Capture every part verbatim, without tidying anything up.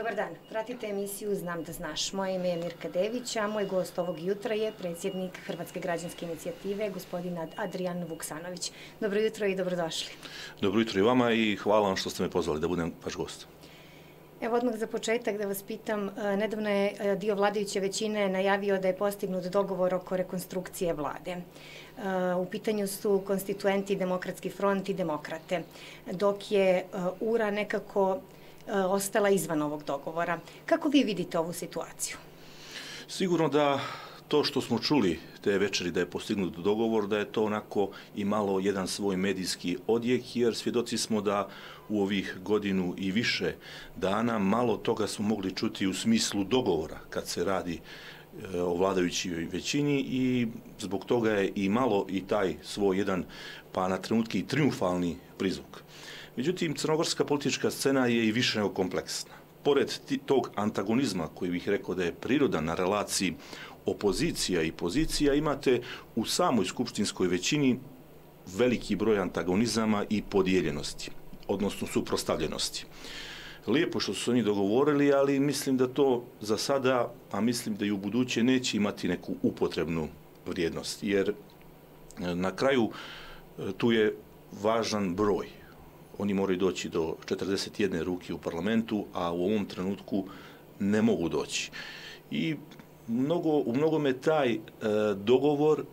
Dobar dan, pratite emisiju Znam da znaš. Moje ime je Mirka Dević, a moj gost ovog jutra je predsjednik Hrvatske građanske inicijative, gospodin Adrijan Vuksanović. Dobro jutro i dobrodošli. Dobro jutro i vama i hvala vam što ste me pozvali da budem vaš gost. Evo odmah za početak da vas pitam, nedavno je dio vladajuće većine najavio da je postignut dogovor oko rekonstrukcije vlade. U pitanju su konstituenti, Demokratski front i Demokrate, dok je U R A nekako ostala izvan ovog dogovora. Kako vi vidite ovu situaciju? Sigurno da to što smo čuli te večeri da je postignut dogovor, da je to onako i malo jedan svoj medijski odjek, jer svjedoci smo da u ovih godinu i više dana malo toga smo mogli čuti u smislu dogovora kad se radi o vladajućoj većini i zbog toga je i malo i taj svoj jedan, pa na trenutke i triumfalni prizvuk. Međutim, crnogorska politička scena je i više nego kompleksna. Pored tog antagonizma koji bih rekao da je prirodan na relaciji opozicija i pozicija, imate u samoj skupštinskoj većini veliki broj antagonizama i podijeljenosti, odnosno suprotstavljenosti. Lijepo što su oni dogovorili, ali mislim da to za sada, a mislim da i u buduće neće imati neku upotrebnu vrijednost, jer na kraju tu je važan broj. Oni moraju doći do četrdeset jedne ruke u parlamentu, a u ovom trenutku ne mogu doći. I mnogo, u mnogome taj e, dogovor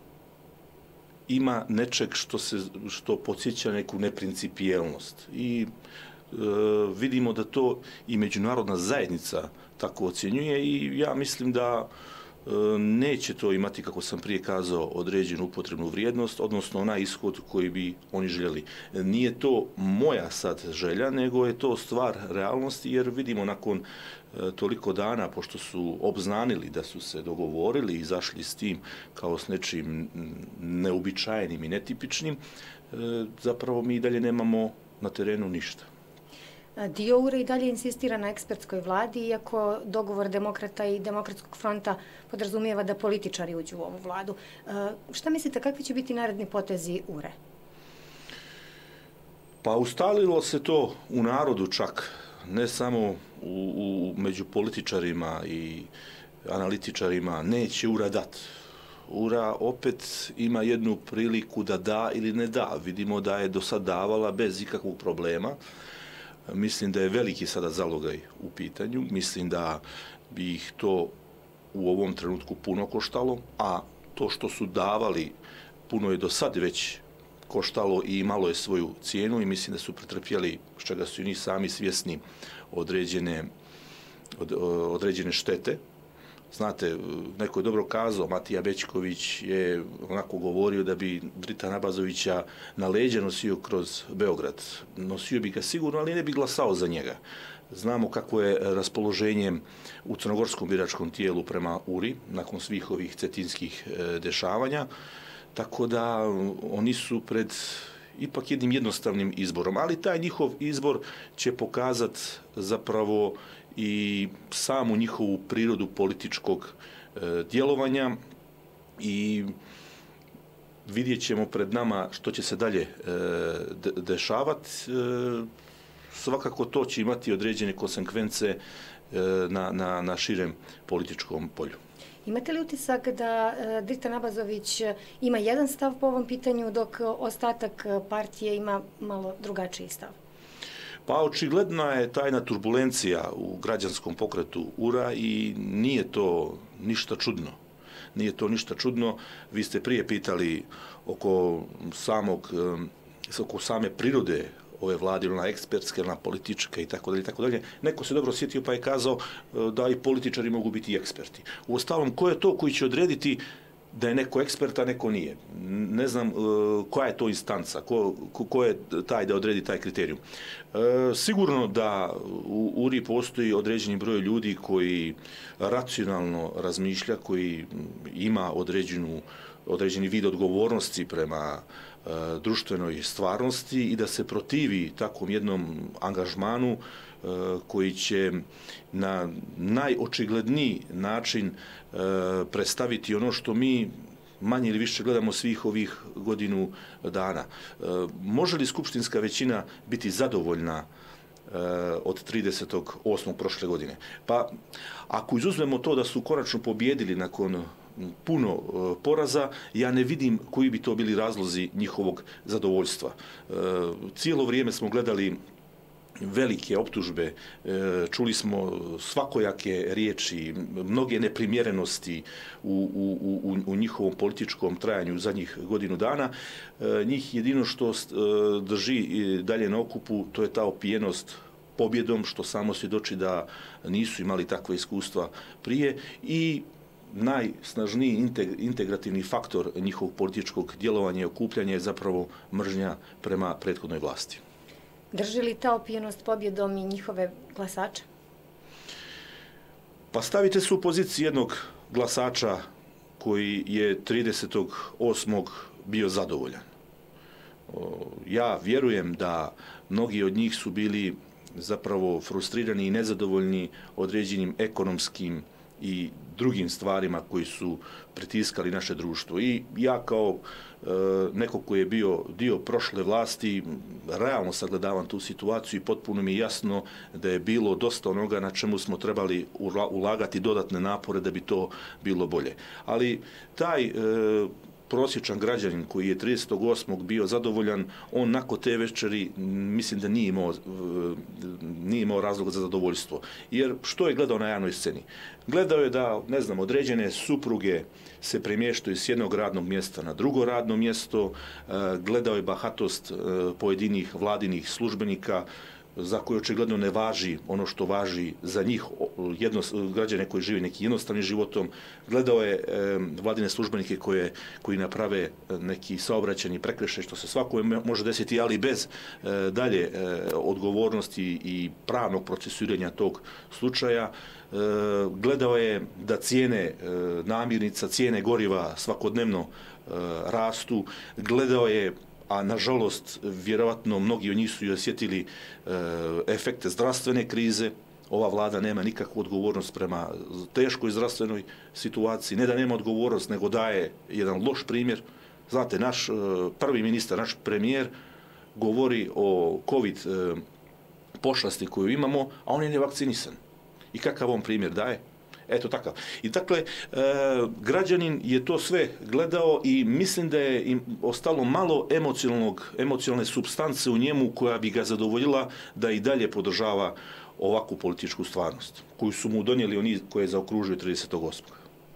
ima nečeg što, se, što podsjeća neku neprincipijelnost. I e, vidimo da to i međunarodna zajednica tako ocjenjuje i ja mislim da neće to imati, kako sam prije kazao, određenu upotrebnu vrijednost, odnosno onaj ishod koji bi oni željeli. Nije to moja sad želja, nego je to stvar realnosti, jer vidimo nakon toliko dana, pošto su obznanili da su se dogovorili i izašli s tim kao s nečim neuobičajenim i netipičnim, zapravo mi i dalje nemamo na terenu ništa. Dio U R A i dalje insistira na ekspertskoj vladi, iako dogovor Demokrata i Demokratskog fronta podrazumijeva da političari uđu u ovu vladu. Šta mislite, kakvi će biti naredni potezi U R A? Pa ustalilo se to u narodu čak, ne samo u, u, među političarima i analitičarima, neće U R A dat. U R A opet ima jednu priliku da da ili ne da. Vidimo da je do sad davala bez ikakvog problema. Mislim da je veliki sada zalogaj u pitanju, mislim da bi ih to u ovom trenutku puno koštalo, a to što su davali puno je do sad već koštalo i imalo je svoju cijenu i mislim da su pretrpjeli, s čega su i oni sami svjesni, određene, od, određene štete. Znate, neko je dobro kazao, Matija Bećković je onako govorio da bi Drita Nabazovića na leđa nosio kroz Beograd. Nosio bi ga sigurno, ali ne bi glasao za njega. Znamo kako je raspoloženje u crnogorskom biračkom tijelu prema U R I nakon svih ovih cetinskih dešavanja, tako da oni su pred ipak jednim jednostavnim izborom, ali taj njihov izbor će pokazati zapravo i samu njihovu prirodu političkog e, djelovanja i vidjet ćemo pred nama što će se dalje e, de, dešavati. E, svakako to će imati određene konsekvence e, na, na, na širem političkom polju. Imate li utisak da e, Drita Nabazović ima jedan stav po ovom pitanju, dok ostatak partije ima malo drugačiji stav? Pa očigledna je tajna turbulencija u građanskom pokretu U R A i nije to ništa čudno. Nije to ništa čudno. Vi ste prije pitali oko samog, oko same prirode ove vlade, ona ekspertske, ona politička i tako dalje, tako dalje. Neko se dobro sjetio pa je kazao da i političari mogu biti eksperti. Uostalom, ko je to koji će odrediti da je neko ekspert, a neko nije? Ne znam uh, koja je to instanca, ko, ko, ko je taj da odredi taj kriterijum. Uh, sigurno da u U R I postoji određeni broj ljudi koji racionalno razmišlja, koji ima određenu, određeni vid odgovornosti prema uh, društvenoj stvarnosti i da se protivi takvom jednom angažmanu uh, koji će na najočigledniji način uh, predstaviti ono što mi manje ili više gledamo svih ovih godinu dana. Uh, može li skupštinska većina biti zadovoljna od tridesetog osmog prošle godine. Pa ako izuzmemo to da su konačno pobjedili nakon puno poraza, ja ne vidim koji bi to bili razlozi njihovog zadovoljstva. Cijelo vrijeme smo gledali velike optužbe, čuli smo svakojake riječi, mnoge neprimjerenosti u, u, u, u njihovom političkom trajanju u zadnjih godinu dana. Njih jedino što drži dalje na okupu, to je ta opijenost pobjedom, što samo svjedoči da nisu imali takve iskustva prije, i najsnažniji integrativni faktor njihovog političkog djelovanja i okupljanja je zapravo mržnja prema prethodnoj vlasti. Drži li ta opijenost pobjedom i njihove glasače? Pa stavite se u poziciju jednog glasača koji je tridesetog osmog bio zadovoljan. Ja vjerujem da mnogi od njih su bili zapravo frustrirani i nezadovoljni određenim ekonomskim i drugim stvarima koji su pritiskali naše društvo. I ja kao e, neko koji je bio dio prošle vlasti, realno sagledavam tu situaciju i potpuno mi je jasno da je bilo dosta onoga na čemu smo trebali ulagati dodatne napore da bi to bilo bolje. Ali taj e, prosječan građanin koji je tridesetog osmog bio zadovoljan, on nakon te večeri mislim da nije imao, nije imao razloga za zadovoljstvo. Jer što je gledao na javnoj sceni? Gledao je da, ne znam, određene supruge se premještaju s jednog radnog mjesta na drugo radno mjesto, gledao je bahatost pojedinih vladinih službenika za koje očigledno ne važi ono što važi za njih, jedno, građane koji žive neki jednostavnim životom. Gledao je e, vladine službenike koje, koji naprave neki saobraćajni prekršaj, što se svakome može desiti, ali bez e, dalje e, odgovornosti i pravnog procesuiranja tog slučaja. E, gledao je da cijene e, namirnica, cijene goriva svakodnevno e, rastu. Gledao je, a nažalost, vjerovatno mnogi od njih su i osjetili e, efekte zdravstvene krize. Ova vlada nema nikakvu odgovornost prema teškoj zdravstvenoj situaciji. Ne da nema odgovornost, nego daje jedan loš primjer. Znate, naš e, prvi ministar, naš premijer govori o COVID e, pošasti koju imamo, a on je nevakcinisan. I kakav on primjer daje? Eto takav. I dakle, e, građanin je to sve gledao i mislim da je im ostalo malo emocionalnog, emocionalne supstance u njemu koja bi ga zadovoljila da i dalje podržava ovakvu političku stvarnost koju su mu donijeli oni koje je zaokružio tridesetog osmog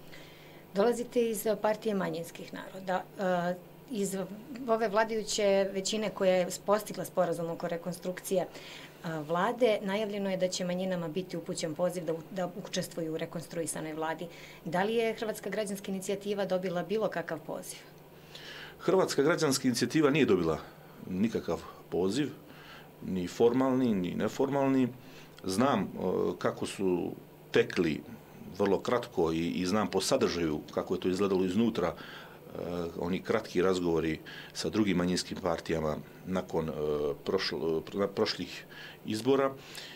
Dolazite iz partije manjinskih naroda. E, iz ove vladajuće većine koja je postigla sporazum oko rekonstrukcije vlade, najavljeno je da će manjinama biti upućen poziv da, da učestvuju u rekonstruisanoj vladi. Da li je Hrvatska građanska inicijativa dobila bilo kakav poziv? Hrvatska građanska inicijativa nije dobila nikakav poziv, ni formalni, ni neformalni. Znam kako su tekli vrlo kratko i, i znam po sadržaju kako je to izgledalo iznutra, oni kratki razgovori sa drugim manjinskim partijama nakon prošlo, prošlih izbora,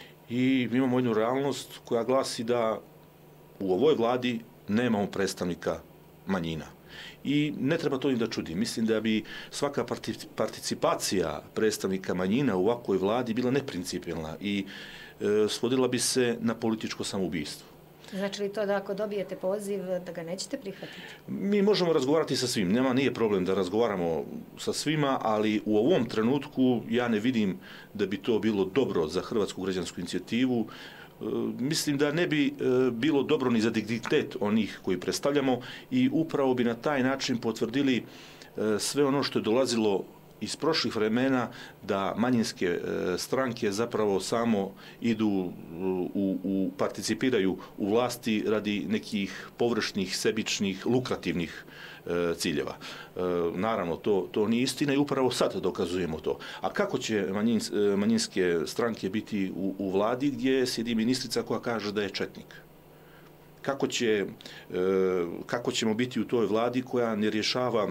i imamo jednu realnost koja glasi da u ovoj vladi nemamo predstavnika manjina. I ne treba to ni da čudi. Mislim da bi svaka participacija predstavnika manjina u ovakvoj vladi bila neprincipijelna i e, svodila bi se na političko samoubistvo. Znači li to da ako dobijete poziv da ga nećete prihvatiti? Mi možemo razgovarati sa svim. Nema, nije problem da razgovaramo sa svima, ali u ovom trenutku ja ne vidim da bi to bilo dobro za Hrvatsku građansku inicijativu. E, mislim da ne bi e, bilo dobro ni za dignitet onih koji predstavljamo i upravo bi na taj način potvrdili e, sve ono što je dolazilo iz prošlih vremena, da manjinske e, stranke zapravo samo idu u, u participiraju u vlasti radi nekih površnih, sebičnih, lukrativnih e, ciljeva. E, naravno, to, to nije istina i upravo sad dokazujemo to. A kako će manjin, manjinske stranke biti u, u vladi gdje sjedi ministrica koja kaže da je četnik? Kako će, e, kako ćemo biti u toj vladi koja ne rješava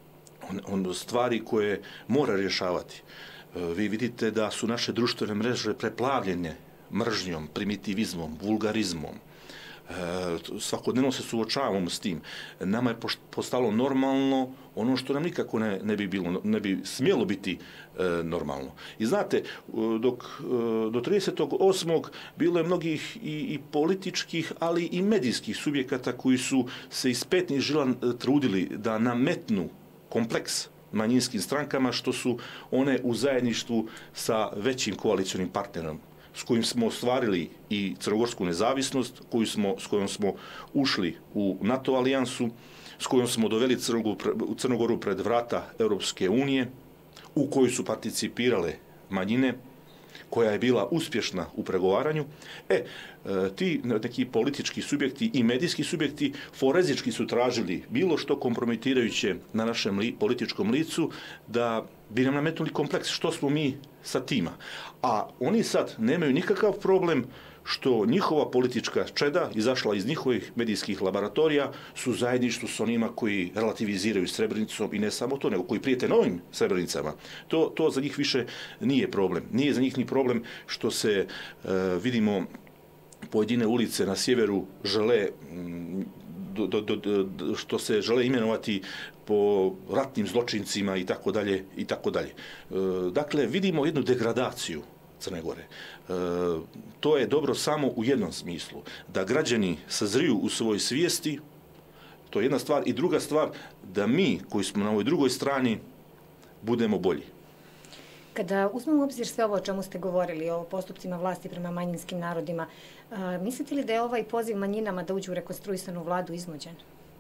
on stvari koje mora rješavati? Vi vidite da su naše društvene mreže preplavljene mržnjom, primitivizmom, vulgarizmom. svakodnevno se suočavamo s tim. Nama je postalo normalno ono što nam nikako ne, ne bi bilo, ne bi smjelo biti e, normalno. I znate, dok do tridesetog osmog bilo je mnogih i, i političkih, ali i medijskih subjekata koji su se iz petnih žila trudili da nametnu kompleks manjinskim strankama, što su one u zajedništvu sa većim koalicionim partnerom, s kojim smo ostvarili i crnogorsku nezavisnost, koju smo, s kojom smo ušli u NATO alijansu, s kojom smo doveli Crnogoru pred vrata Europske unije, u kojoj su participirale manjine, koja je bila uspješna u pregovaranju. E, ti neki politički subjekti i medijski subjekti forenzički su tražili bilo što kompromitirajuće na našem li, političkom licu, da bi nam nametnuli kompleks što smo mi sa tima. A oni sad nemaju nikakav problem što njihova politička čeda, izašla iz njihovih medijskih laboratorija, su zajedništvo s onima koji relativiziraju Srebrenicom i ne samo to, nego koji prijete novim Srebrenicama. To, to za njih više nije problem. Nije za njih ni problem što se, e, vidimo, pojedine ulice na sjeveru žele, do, do, do, do, što se žele imenovati po ratnim zločincima i tako dalje i tako dalje. Dakle, vidimo jednu degradaciju Crne Gore. E, to je dobro samo u jednom smislu, da građani sazriju u svojoj svijesti, to je jedna stvar, i druga stvar, da mi koji smo na ovoj drugoj strani budemo bolji. Kada uzmemo u obzir sve ovo o čemu ste govorili, o postupcima vlasti prema manjinskim narodima, a, mislite li da je ovaj poziv manjinama da uđu u rekonstruisanu vladu iznuđen?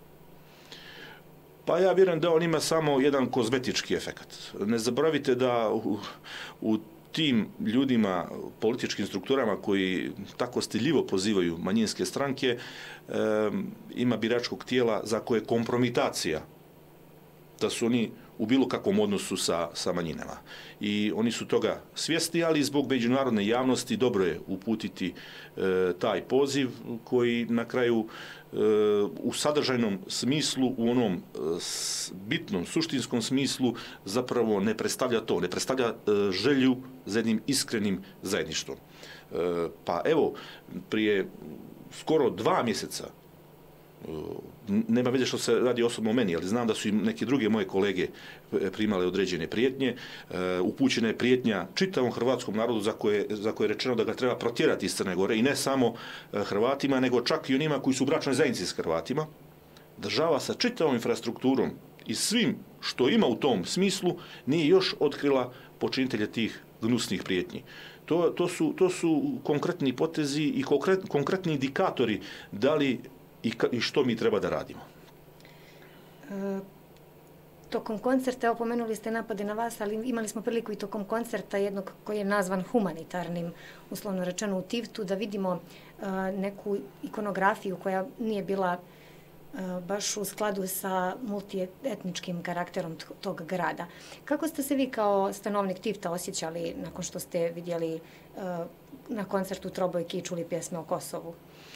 Pa ja vjerujem da on ima samo jedan kozmetički efekat. Ne zaboravite da u, u tim ljudima, političkim strukturama koji tako stiljivo pozivaju manjinske stranke, e, ima biračkog tijela za koje kompromitacija, da su oni u bilo kakvom odnosu sa, sa manjinama. I oni su toga svjesni, ali zbog međunarodne javnosti dobro je uputiti e, taj poziv koji na kraju e, u sadržajnom smislu, u onom e, bitnom, suštinskom smislu zapravo ne predstavlja to, ne predstavlja e, želju za jednim iskrenim zajedništvom. E, pa evo, prije skoro dva mjeseca, nema veze što se radi osobno o meni, ali znam da su i neke druge moje kolege primale određene prijetnje. Upućena je prijetnja čitavom hrvatskom narodu za koje, za koje je rečeno da ga treba protjerati iz Crne Gore, i ne samo Hrvatima, nego čak i onima koji su u bračnoj zajednici s Hrvatima. Država sa čitavom infrastrukturom i svim što ima u tom smislu nije još otkrila počinitelje tih gnusnih prijetnji. To, to, su, to su konkretni potezi i konkret, konkretni indikatori da li i što mi treba da radimo. E, tokom koncerta, evo pomenuli ste napade na vas, ali imali smo priliku i tokom koncerta jednog koji je nazvan humanitarnim, uslovno rečeno u Tivtu, da vidimo e, neku ikonografiju koja nije bila e, baš u skladu sa multietničkim karakterom tog grada. Kako ste se vi kao stanovnik Tivta osjećali nakon što ste vidjeli e, na koncertu Trobojke i čuli pjesme o Kosovu?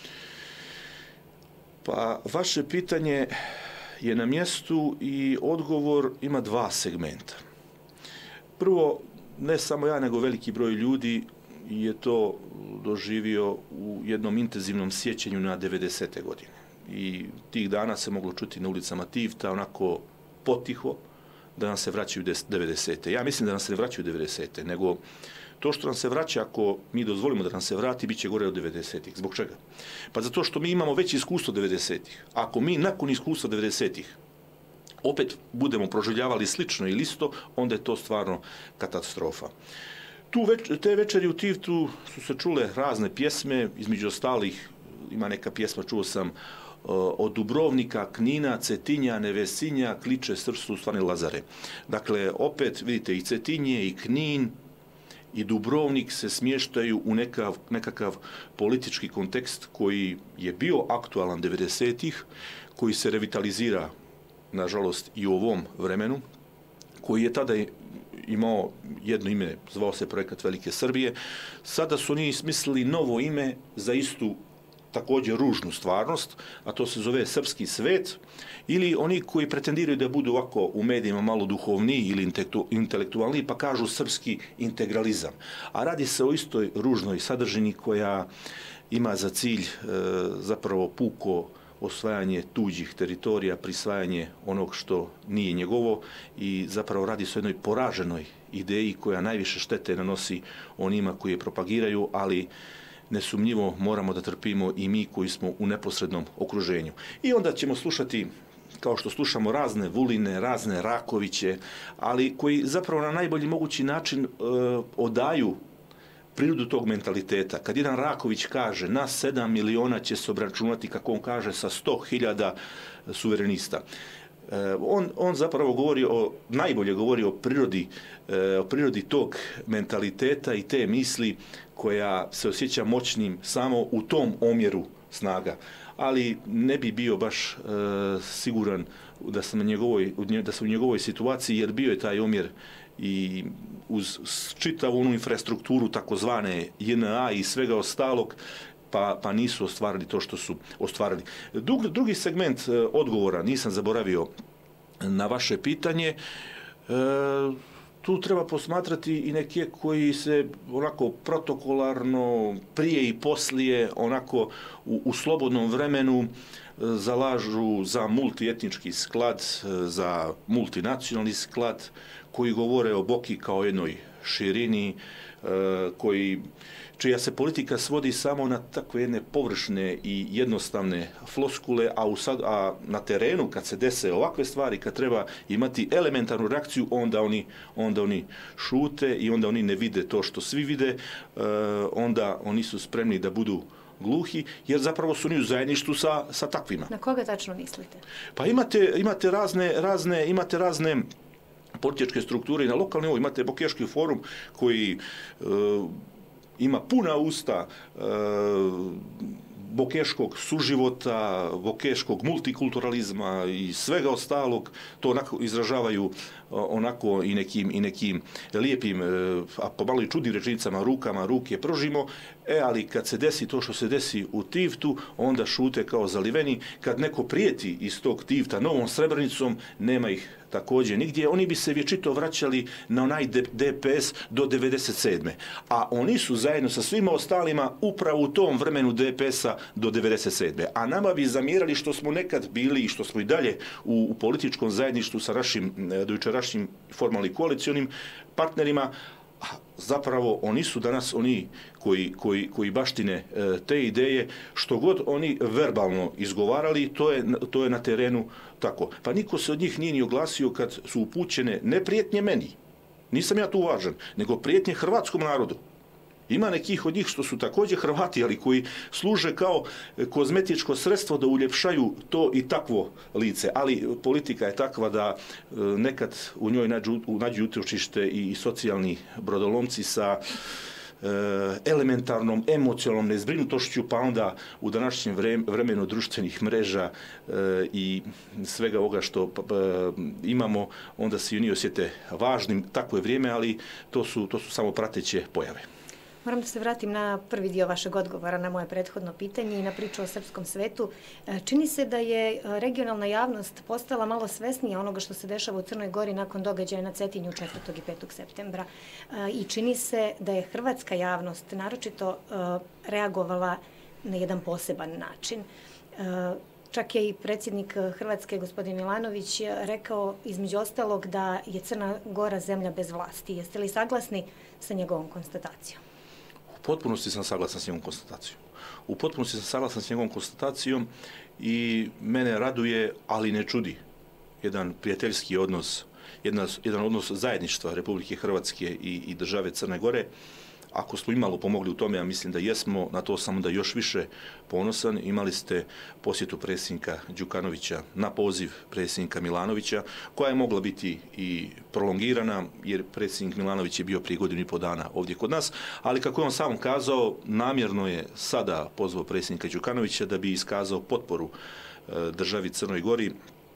Pa, vaše pitanje je na mjestu i odgovor ima dva segmenta. Prvo, ne samo ja, nego veliki broj ljudi je to doživio u jednom intenzivnom sjećanju na devedesete godine. I tih dana se moglo čuti na ulicama Tivta onako potiho da nam se vraćaju devedesete. Ja mislim da nam se ne vraćaju devedesete, nego to što nam se vraća, ako mi dozvolimo da nam se vrati, bit će gore od devedesetih. Zbog čega? Pa zato što mi imamo već iskustvo devedesetih. Ako mi nakon iskustva devedesetih opet budemo proživljavali slično ili isto, onda je to stvarno katastrofa. Tu več, te večeri u Tivtu su se čule razne pjesme, između ostalih ima neka pjesma, čuo sam, od Dubrovnika, Knina, Cetinja, Nevesinja, Kliče, Srpstvu, Stvarni Lazare. Dakle, opet vidite i Cetinje i Knin i Dubrovnik se smještaju u nekav, nekakav politički kontekst koji je bio aktualan devedesetih, koji se revitalizira, nažalost, i u ovom vremenu, koji je tada imao jedno ime, zvao se projekat Velike Srbije. Sada su oni smislili novo ime za istu također ružnu stvarnost, a to se zove srpski svet, ili oni koji pretendiraju da budu ovako u medijima malo duhovniji ili intelektualniji, pa kažu srpski integralizam. A radi se o istoj ružnoj sadržini koja ima za cilj e, zapravo puko osvajanje tuđih teritorija, prisvajanje onog što nije njegovo i zapravo radi se o jednoj poraženoj ideji koja najviše štete nanosi onima koji je propagiraju, ali nesumnjivo moramo da trpimo i mi koji smo u neposrednom okruženju. I onda ćemo slušati, kao što slušamo, razne Vuline, razne Rakoviće, ali koji zapravo na najbolji mogući način e, odaju prirodu tog mentaliteta. Kad jedan Raković kaže na sedam miliona će se obračunati, kako on kaže, sa sto hiljada suverenista. On, on zapravo govori o, najbolje govori o prirodi, o prirodi tog mentaliteta i te misli koja se osjeća moćnim samo u tom omjeru snaga. Ali ne bi bio baš e, siguran da sam, na njegovoj, da sam u njegovoj situaciji, jer bio je taj omjer i uz čitavu onu infrastrukturu takozvane J N A i svega ostalog, pa, pa nisu ostvarili to što su ostvarili. Dug, drugi segment e, odgovora, nisam zaboravio na vaše pitanje, e, tu treba posmatrati i neke koji se onako protokolarno prije i poslije onako u, u slobodnom vremenu zalažu za multietnički sklad, za multinacionalni sklad, koji govore o Boki kao jednoj širini, koji, čija se politika svodi samo na takve jedne površne i jednostavne floskule, a, u sad, a na terenu kad se dese ovakve stvari, kad treba imati elementarnu reakciju, onda oni, onda oni šute i onda oni ne vide to što svi vide, onda oni su spremni da budu gluhi, jer zapravo su oni u zajedništvu sa, sa takvima. Na koga tačno mislite? Pa imate, imate razne, razne, imate razne političke strukture i na lokalnom nivou. Imate Bokeški forum koji e, ima puna usta e, bokeškog suživota, bokeškog multikulturalizma i svega ostalog. To onako izražavaju onako i nekim, i nekim lijepim, a pomalo i čudnim rečenicama, rukama, ruke pružimo, e, ali kad se desi to što se desi u Tivtu, onda šute kao zaliveni. Kad neko prijeti iz tog Tivta novom Srebrenicom, nema ih također nigdje. Oni bi se vječito vraćali na onaj D P S do devedeset sedme. A oni su zajedno sa svima ostalima upravo u tom vremenu D P S-a do devedeset sedme. A nama bi zamjerali što smo nekad bili i što smo i dalje u, u političkom zajedništvu sa našim dojučerašnjim formalnim koalicionim partnerima. A zapravo oni su danas oni koji, koji, koji baštine e, te ideje, što god oni verbalno izgovarali, to je, to je na terenu tako. Pa niko se od njih nije ni oglasio kad su upućene ne prijetnje meni, nisam ja tu važan, nego prijetnje hrvatskom narodu. Ima nekih od njih što su također Hrvati, ali koji služe kao kozmetičko sredstvo da uljepšaju to i takvo lice. Ali politika je takva da nekad u njoj nađu, nađu utočište i socijalni brodolomci sa elementarnom emocionalnom nezbrinutošću, pa onda u današnjem vremenu društvenih mreža i svega ovoga što imamo, onda se i oni osjete važnim. Takvo je vrijeme, ali to su, to su samo prateće pojave. Moram da se vratim na prvi dio vašeg odgovora na moje prethodno pitanje i na priču o srpskom svetu. Čini se da je regionalna javnost postala malo svesnija onoga što se dešava u Crnoj Gori nakon događaja na Cetinju četvrtog i petog septembra. I čini se da je hrvatska javnost naročito reagovala na jedan poseban način. Čak je i predsjednik Hrvatske, gospodin Milanović, rekao između ostalog da je Crna Gora zemlja bez vlasti. Jeste li saglasni sa njegovom konstatacijom? U potpunosti sam saglasan s njegovom konstatacijom. U potpunosti sam saglasan s njegovom konstatacijom i mene raduje, ali ne čudi, jedan prijateljski odnos, jedan, jedan odnos zajedništva Republike Hrvatske i, i države Crne Gore. Ako smo imalo pomogli u tome, ja mislim da jesmo, na to sam onda još više ponosan. Imali ste posjetu predsjednika Đukanovića na poziv predsjednika Milanovića, koja je mogla biti i prolongirana, jer predsjednik Milanović je bio prije godinu i po dana ovdje kod nas, ali kako je on sam kazao, namjerno je sada pozvao predsjednika Đukanovića da bi iskazao potporu državi Crnoj Gori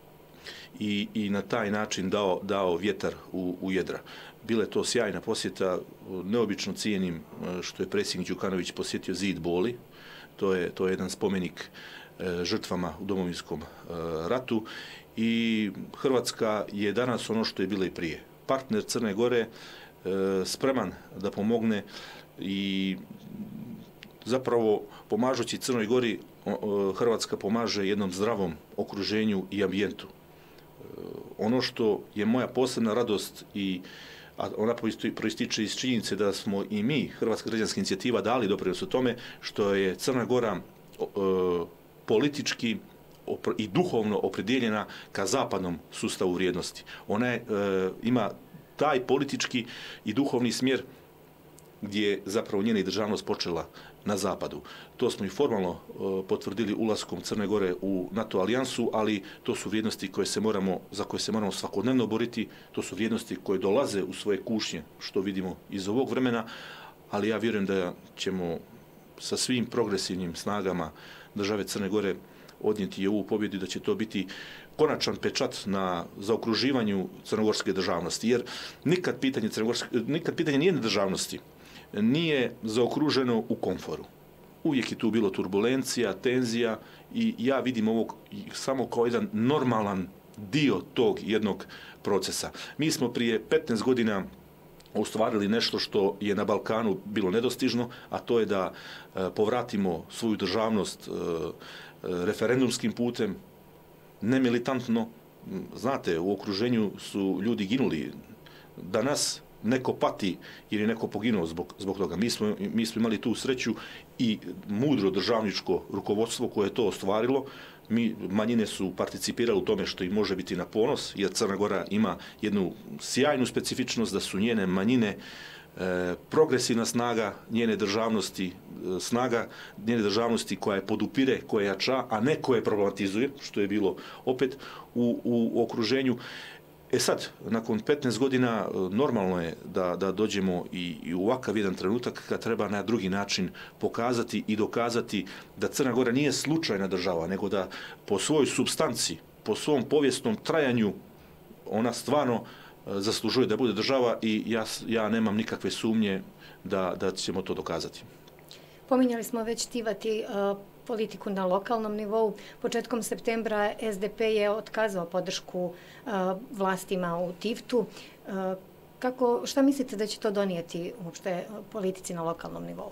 i, i na taj način dao, dao vjetar u, u jedra. Bila je to sjajna posjeta, neobično cijenim što je predsjednik Đukanović posjetio Zid Boli, to je, to je jedan spomenik žrtvama u Domovinskom ratu i Hrvatska je danas ono što je bila i prije. Partner Crne Gore, spreman da pomogne i zapravo pomažući Crnoj Gori Hrvatska pomaže jednom zdravom okruženju i ambijentu. Ono što je moja posebna radost i a ona proističe iz činjenice da smo i mi, Hrvatska građanska inicijativa, dali doprinos u tome što je Crna Gora politički i duhovno opredjeljena ka zapadnom sustavu vrijednosti. Ona je, e, ima taj politički i duhovni smjer gdje je zapravo njena državnost počela na zapadu. To smo i formalno e, potvrdili ulaskom Crne Gore u NATO alijansu, ali to su vrijednosti koje se moramo, za koje se moramo svakodnevno boriti, to su vrijednosti koje dolaze u svoje kušnje, što vidimo iz ovog vremena, ali ja vjerujem da ćemo sa svim progresivnim snagama države Crne Gore odnijeti i ovu pobjedu, da će to biti konačan pečat na zaokruživanju crnogorske državnosti, jer nikad pitanje, nikad pitanje nijedne državnosti nije zaokruženo u komforu. Uvijek je tu bilo turbulencija, tenzija i ja vidim ovo samo kao jedan normalan dio tog jednog procesa. Mi smo prije petnaest godina ostvarili nešto što je na Balkanu bilo nedostižno, a to je da e, povratimo svoju državnost e, referendumskim putem, nemilitantno. Znate, u okruženju su ljudi ginuli. Danas neko pati jer je neko poginuo zbog, zbog toga. Mi smo, mi smo imali tu sreću i mudro državničko rukovodstvo koje je to ostvarilo. Mi, manjine su participirali u tome što im može biti na ponos, jer Crna Gora ima jednu sjajnu specifičnost da su njene manjine e, progresivna snaga njene državnosti, e, snaga njene državnosti koja je podupire, koja jača, a ne koja je problematizuje, što je bilo opet u, u okruženju. E sad, nakon petnaest godina normalno je da, da dođemo i, i u ovakav jedan trenutak kad treba na drugi način pokazati i dokazati da Crna Gora nije slučajna država, nego da po svojoj supstanci, po svom povijesnom trajanju ona stvarno zaslužuje da bude država i ja, ja nemam nikakve sumnje da, da ćemo to dokazati. Pominjali smo već Tivati uh, politiku na lokalnom nivou. Početkom septembra S D P je otkazao podršku uh, vlastima u Tivtu. Uh, kako, šta mislite da će to donijeti uopšte politici na lokalnom nivou?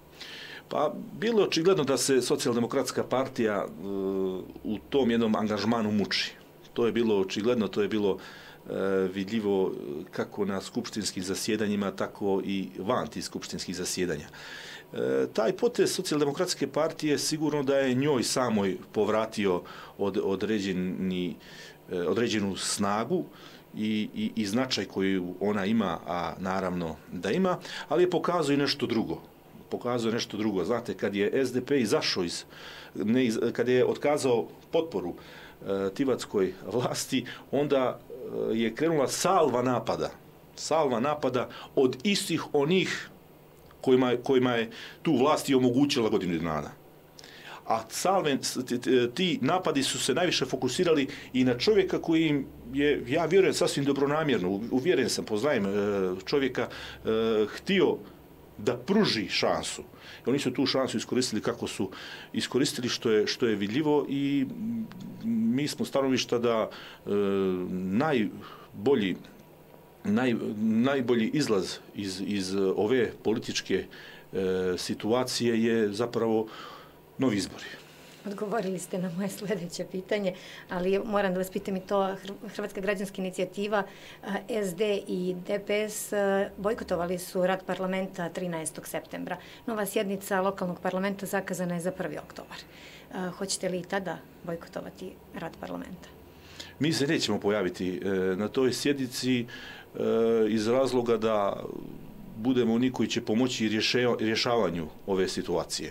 Pa, bilo je očigledno da se Socijaldemokratska partija uh, u tom jednom angažmanu muči. To je bilo očigledno, to je bilo uh, vidljivo kako na skupštinskim zasjedanjima, tako i van tih skupštinskih zasjedanja. E, taj potez Socijaldemokratske partije sigurno da je njoj samoj povratio od, određeni, e, određenu snagu i, i, i značaj koju ona ima, a naravno da ima, ali je pokazuje i nešto drugo. Pokazuje nešto drugo. Znate, kad je S D P izašao iz, ne iz, kad je otkazao potporu e, tivatskoj vlasti, onda e, je krenula salva napada. Salva napada od istih onih Kojima, kojima je tu vlast i omogućila godinu dana. A salve, ti napadi su se najviše fokusirali i na čovjeka koji je, ja vjerujem, sasvim dobronamjerno, uvjeren sam, poznajem čovjeka, htio da pruži šansu. I oni su tu šansu iskoristili kako su iskoristili, što je, što je vidljivo i mi smo stanovišta da najbolji Naj, najbolji izlaz iz, iz ove političke e, situacije je zapravo novi izbori. Odgovorili ste na moje sljedeće pitanje, ali moram da vas pitam i to. Hrvatska građanska inicijativa, S D i D P S bojkotovali su rad parlamenta trinaestog septembra. Nova sjednica lokalnog parlamenta zakazana je za prvi oktobar. Hoćete li i tada bojkotovati rad parlamenta? Mi se nećemo pojaviti na toj sjednici iz razloga da budemo oni koji će pomoći rješavanju ove situacije.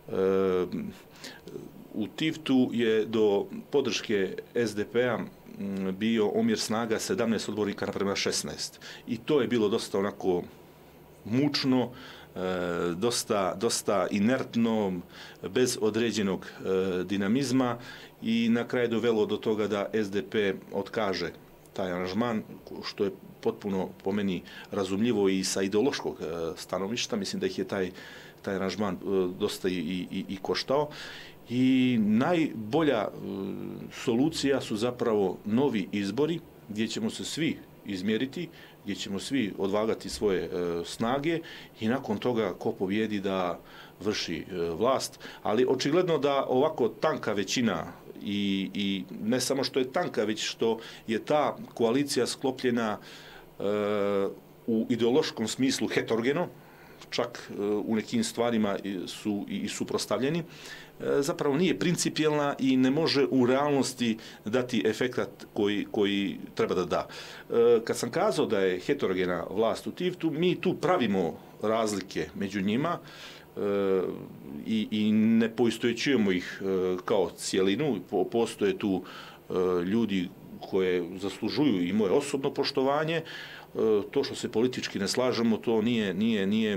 U Tivtu je do podrške S D P-a bio omjer snaga sedamnaest odbornika naprema šesnaest. I to je bilo dosta onako mučno, dosta, dosta inertno, bez određenog dinamizma i na kraju dovelo do toga da S D P otkaže taj aranžman, što je potpuno po meni razumljivo i sa ideološkog stanovišta. Mislim da ih je taj, taj aranžman dosta i, i, i koštao. I najbolja solucija su zapravo novi izbori gdje ćemo se svi izmjeriti, gdje ćemo svi odvagati svoje snage i nakon toga ko pobjedi da vrši vlast. Ali očigledno da ovako tanka većina i, i ne samo što je tanka, već što je ta koalicija sklopljena e, u ideološkom smislu heterogeno, čak u nekim stvarima su i suprotstavljeni, zapravo nije principijelna i ne može u realnosti dati efekat koji, koji treba da da. Kad sam kazao da je heterogena vlast u Tivtu, mi tu pravimo razlike među njima i, i ne poistovećujemo ih kao cijelinu. Postoje tu ljudi koje zaslužuju i moje osobno poštovanje. To što se politički ne slažemo, to nije, nije, nije,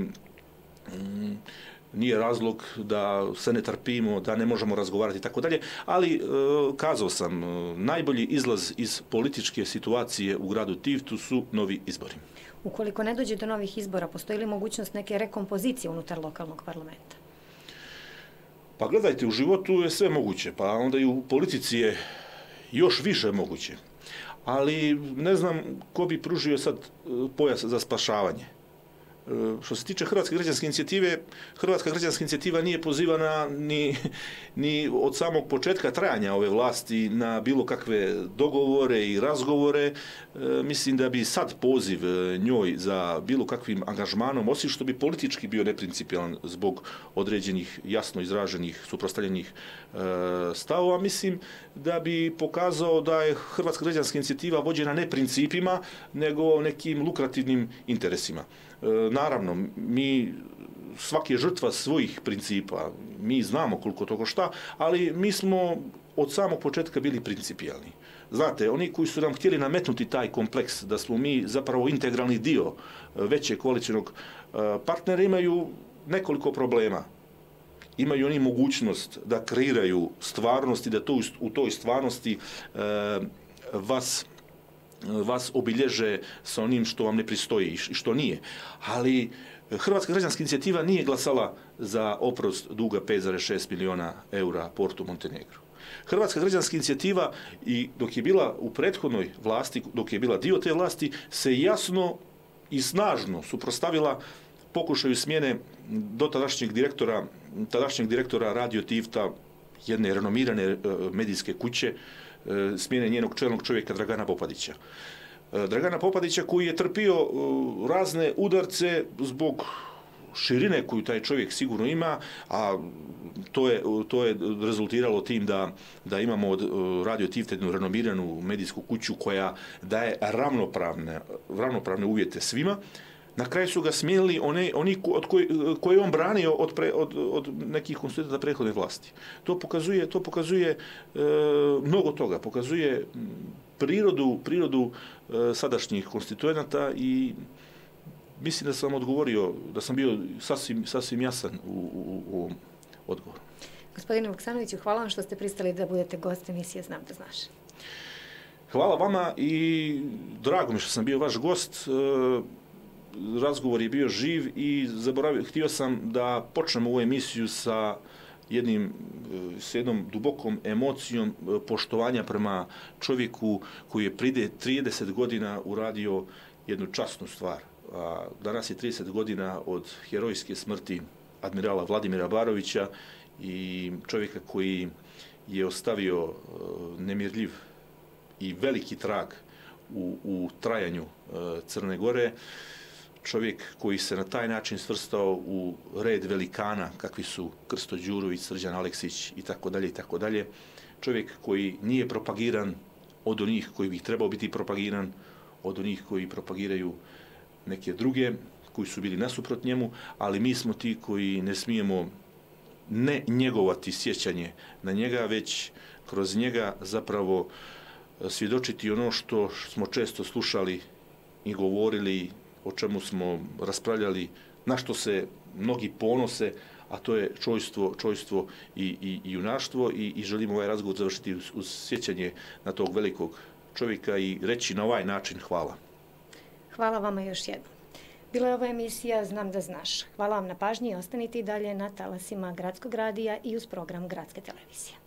nije razlog da se ne trpimo, da ne možemo razgovarati i tako dalje, ali kazao sam, najbolji izlaz iz političke situacije u gradu Tivtu su novi izbori. Ukoliko ne dođe do novih izbora, postoji li mogućnost neke rekompozicije unutar lokalnog parlamenta? Pa gledajte, u životu je sve moguće, pa onda i u politici je još više moguće. Ali ne znam ko bi pružio sad pojas za spašavanje. Što se tiče Hrvatske građanske inicijative, Hrvatska građanska inicijativa nije pozivana ni, ni od samog početka trajanja ove vlasti na bilo kakve dogovore i razgovore. Mislim da bi sad poziv njoj za bilo kakvim angažmanom, osim što bi politički bio neprincipijalan zbog određenih jasno izraženih suprotstavljenih stavova, mislim da bi pokazao da je Hrvatska građanska inicijativa vođena ne principima, nego nekim lukrativnim interesima. Naravno, mi, svaki je žrtva svojih principa, mi znamo koliko to košta, ali mi smo od samog početka bili principijalni. Znate, oni koji su nam htjeli nametnuti taj kompleks, da smo mi zapravo integralni dio većeg koalicijnog partnera, imaju nekoliko problema. Imaju oni mogućnost da kreiraju stvarnost i da to, u toj stvarnosti vas vas obilježe sa onim što vam ne pristoji i što nije. Ali Hrvatska građanska inicijativa nije glasala za oprost duga pet zarez šest miliona eura Portu Montenegro. Hrvatska građanska inicijativa, i dok je bila u prethodnoj vlasti, dok je bila dio te vlasti, se jasno i snažno suprotstavila pokušaju smjene dotadašnjeg direktora, tadašnjeg direktora Radio Tivta, jedne renomirane medijske kuće, smjene njenog čelnog čovjeka Dragana Popadića. Dragana Popadića koji je trpio razne udarce zbog širine koju taj čovjek sigurno ima, a to je, to je rezultiralo tim da, da imamo od Radio Tivta jednu renomiranu medijsku kuću koja daje ravnopravne, ravnopravne uvjete svima. Na kraju su ga smijenili oni, oni od koji, koje je on branio od, pre, od, od nekih konstituenta prethodne vlasti. To pokazuje, to pokazuje e, mnogo toga, pokazuje prirodu, prirodu e, sadašnjih konstituenata i mislim da sam odgovorio, da sam bio sasvim, sasvim jasan u, u, u ovom odgovoru. Gospodine Vuksanoviću, hvala vam što ste pristali da budete gost emisije Znam da znaš. Hvala vama i drago mi što sam bio vaš gost. E, Razgovor je bio živ i zaboravio, htio sam da počnemo ovu emisiju sa jednim, s jednom dubokom emocijom poštovanja prema čovjeku koji je prije trideset godina uradio jednu časnu stvar. A danas je trideset godina od herojske smrti admirala Vladimira Barovića i čovjeka koji je ostavio nemirljiv i veliki trag u, u trajanju Crne Gore. Čovjek koji se na taj način svrstao u red velikana kakvi su Krsto Đurović, Srđan Aleksić i tako dalje i tako dalje. Čovjek koji nije propagiran od onih koji bi trebao biti propagiran, od onih koji propagiraju neke druge, koji su bili nasuprot njemu, ali mi smo ti koji ne smijemo ne njegovati sjećanje na njega, već kroz njega zapravo svjedočiti ono što smo često slušali i govorili, o čemu smo raspravljali, na što se mnogi ponose, a to je čojstvo, čojstvo i, i, i junaštvo i, i želimo ovaj razgovor završiti uz, uz sjećanje na tog velikog čovjeka i reći na ovaj način hvala. Hvala vama još jednom. Bila je ova emisija Znam da znaš. Hvala vam na pažnji i ostanite i dalje na talasima Gradskog radija i uz program Gradske televizije.